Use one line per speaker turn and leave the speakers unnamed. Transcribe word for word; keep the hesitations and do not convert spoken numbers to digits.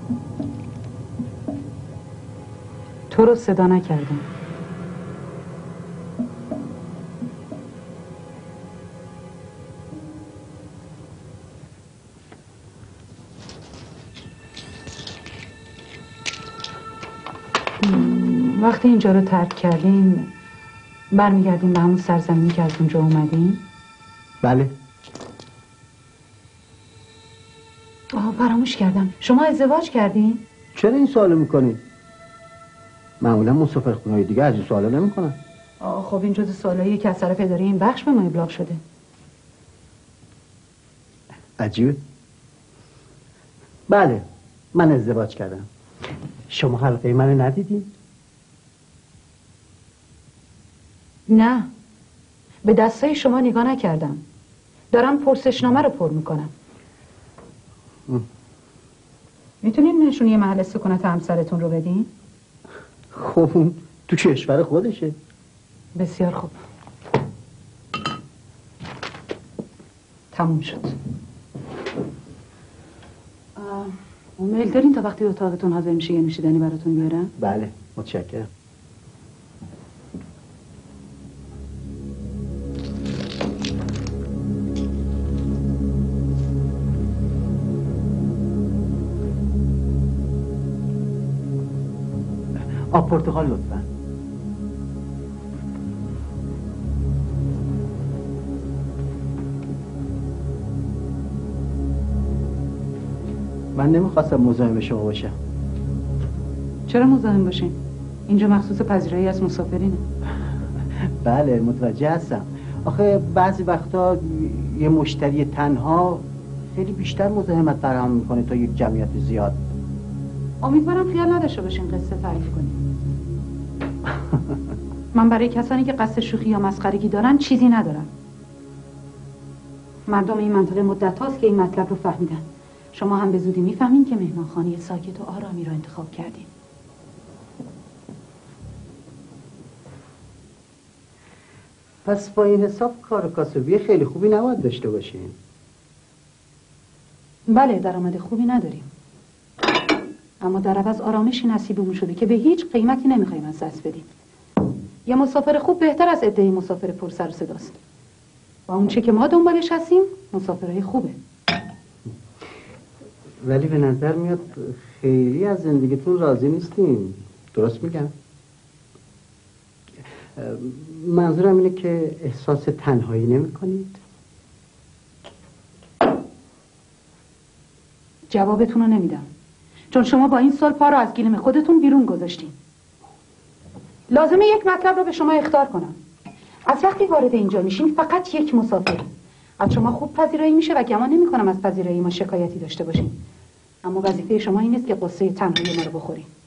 تو رو صدا نکردم. وقتی اینجا رو ترک کردیم برمیگردیم به همون سرزمینی که از اونجا اومدیم؟
بله.
آه فراموش کردم، شما ازدواج کردین؟
چرا این سوالو میکنی؟ معمولا مسافرخونه‌های دیگه از این سوالا نمیکنن.
آه خب این جزء سوالاییه که از طرف اداره این بخش به ما ابلاغ شده.
عجیبه. بله من ازدواج کردم. شما حلقه منو ندیدین؟
نه به دستای شما نگاه نکردم، دارم پرسشنامه رو پر میکنم. میتونید نشون یه محل سکونت همسرتون رو بدین؟
خب اون تو کشور خودشه.
بسیار خوب، تموم شد. میل دارین تا وقتی اتاقتون حاضر میشه یه نوشیدنی براتون بیارم؟
بله متشکرم. آب پرتقال لطفا. من نمیخواستم مزاحم شما باشم.
چرا مزاحم باشین؟ اینجا مخصوص پذیرایی از مسافرینه.
بله متوجه هستم. آخه بعضی وقتا یه مشتری تنها خیلی بیشتر مزاحمت فراهم میکنه تا یک جمعیت زیاد.
امیدوارم خیال نداشته باشین قصه تعریف کنیم. من برای کسانی که قصد شوخی یا مسخرگی دارن چیزی ندارم. مردم این منطقه مدت هاست که این مطلب رو فهمیدن. شما هم به زودی میفهمین که مهمانخانه ساکت و آرامی رو انتخاب کردین.
پس با این حساب کار کاسبی خیلی خوبی نباید داشته باشین.
بله درآمد خوبی نداریم، اما در عوض آرامشی نصیبمون شده که به هیچ قیمتی نمیخوایم از دست بدیم. یه مسافر خوب بهتر از عده‌ای مسافر پر سر و صداست. و اون چه که ما دنبالش هستیم مسافرای خوبه.
ولی به نظر میاد خیلی از زندگیتون راضی نیستین. درست میگم؟ منظورم اینه که احساس تنهایی نمی کنید؟
جوابتون رو نمیدم، چون شما با این سال پا رو از گلیم خودتون بیرون گذاشتین. لازمه یک مطلب رو به شما اخطار کنم. از وقتی وارد اینجا میشین فقط یک مسافر از شما خوب پذیرایی میشه و گمان نمی کنم از پذیرایی ما شکایتی داشته باشین. اما وظیفه شما این نیست که قصه تنهایی ما رو بخورین.